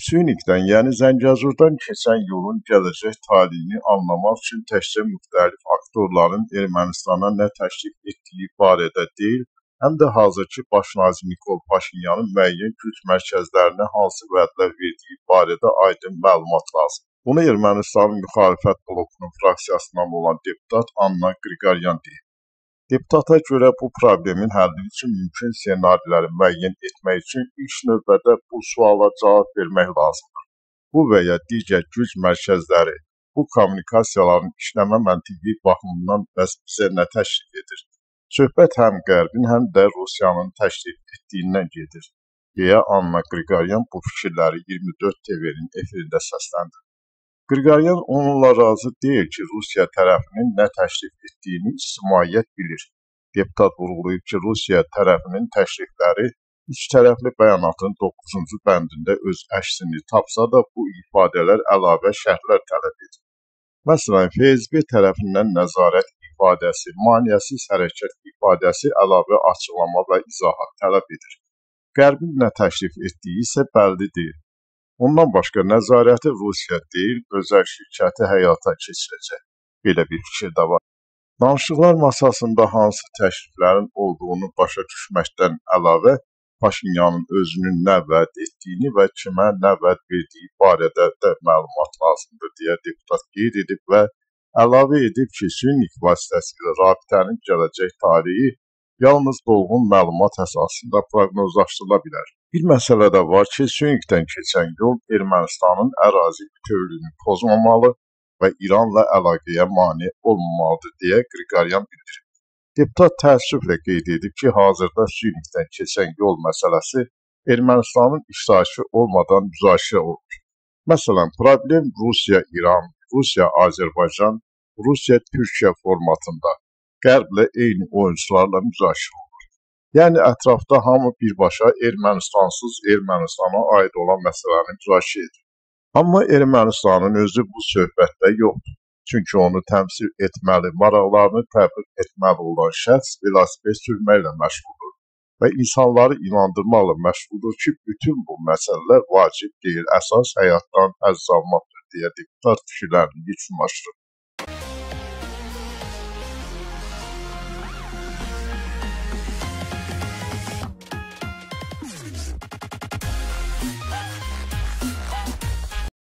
Sünikdən, yəni Zəngəzurdan keçən yolun gələcək taleyini anlamaq üçün təkcə müxtəlif aktorların Ermənistana nə təklif etdiyi barədə deyil, həm də hazırki baş nazir Nikol Paşinyanın müəyyən güc mərkəzlərinə hansı vədlər verdiyi barədə aydın məlumat lazımdır. Bunu Ermənistanın müxalifət blokunun fraksiyasından olan deputat Anna Qriqoryan deyib. Deputata görə bu problemin həlli üçün mümkün ssenariləri müəyyən etmək üçün ilk növbədə bu suala cavab vermək lazımdır. Bu və ya digər güc mərkəzləri bu kommunikasiyaların işləmə məntiqi baxımından bəs bizə nə təşkil edir? Söhbət həm Qərbin, həm də Rusiyanın təklif etdiyindən gedir, deyə Anna Qriqoryan bu fikirləri 24 TV-nin efirində səsləndirdi. Qriqoryan onunla razı deyil ki, Rusiya tərəfinin nə təklif etdiyini ictimaiyyət bilir. Deputat vurğulayıb ki, Rusiya tərəfinin təklifləri üç tərəfli bəyanatın 9-cu bəndində öz əksini tapsa da bu ifadələr əlavə şərhlər tələb edir. Məsələn, FSB tərəfindən nəzarət ifadəsi, maneəsiz hərəkət ifadəsi əlavə açıqlama və izahat tələb edir. Qərbin nə təklif etdiyi isə bəlli deyil. Ondan başqa nəzarəti Rusiya deyil, özəl şirkəti həyata keçirəcək. Belə bir fikir də var. Danışıqlar masasında hansı təkliflərin olduğunu başa düşməkdən əlavə, Paşinyanın özünün nə vəd etdiyini və kimə nə vəd verdiyi barədə də məlumat lazımdır, deyə deputat qeyd edib və əlavə edib ki, Sünik vasitəsilə rabitənin gələcək taleyi yalnız dolğun məlumat əsasında proqnozlaşdırıla bilər. Bir məsələ də var ki, Sünikdən keçən yol Ermənistanın ərazi bütövlüyünü pozmamalı və İranla əlaqəyə mane olmamalıdır, deyə Qriqoryan bildirib. Deputat təəssüflə qeyd edib ki, hazırda Sünikdən keçən yol məsələsi Ermənistanın iştirakı olmadan müzakirə olunur. Məsələn, problem Rusiya-İran, Rusiya-Azərbaycan, Rusiya-Türkiyə formatında Qərblə eyni oyunçularla müzakirə olunur. Yəni, ətrafda hamı birbaşa Ermənistansız Ermənistana aid olan məsələni müzakirə edir. Amma Ermənistanın özü bu söhbətdə yoxdur. Çünki onu təmsil etməli, maraqlarını təbliğ etməli olan şəxs velosiped sürməklə məşğuldur və insanları inandırmaqla məşğuldur ki, bütün bu məsələlər vacib deyil, əsas həyatdan həzz almaqdır, deyə deputat fikirlərini yekunlaşdırıb.